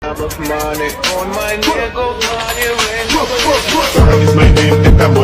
of money on my neck, go party when. Is my name,